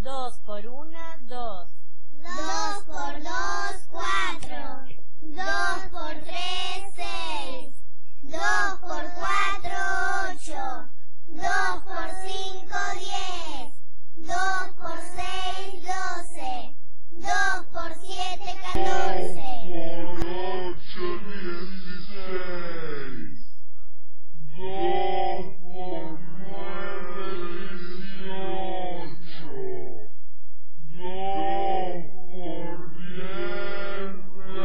2 por 1, 2. 2 por 2, 4. 2 por 3, 6. 2 por 4, 8. 2 por 5, 10. 2 por 6, 12. 2 por 7, 14. 2 por 9, 18. 2 por 10,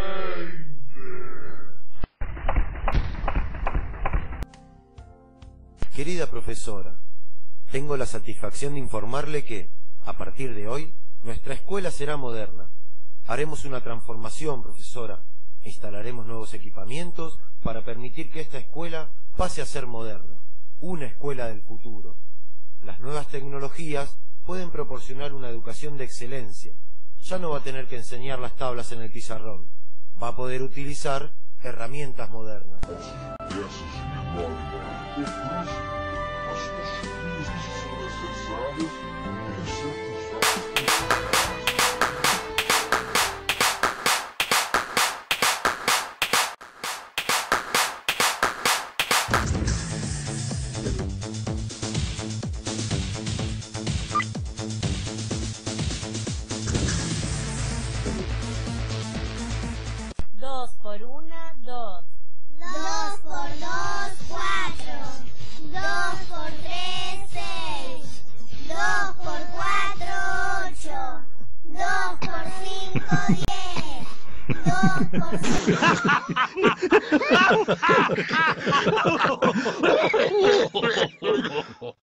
20. Querida profesora, tengo la satisfacción de informarle que, a partir de hoy, nuestra escuela será moderna. Haremos una transformación, profesora. Instalaremos nuevos equipamientos para permitir que esta escuela pase a ser moderna, una escuela del futuro. Las nuevas tecnologías pueden proporcionar una educación de excelencia. Ya no va a tener que enseñar las tablas en el pizarrón. Va a poder utilizar herramientas modernas. Dos por 1, 2. 2 por 2, 4. 2 por 3, 6. 2 por 4, 8. 2 por 5, 10. 2 por 6.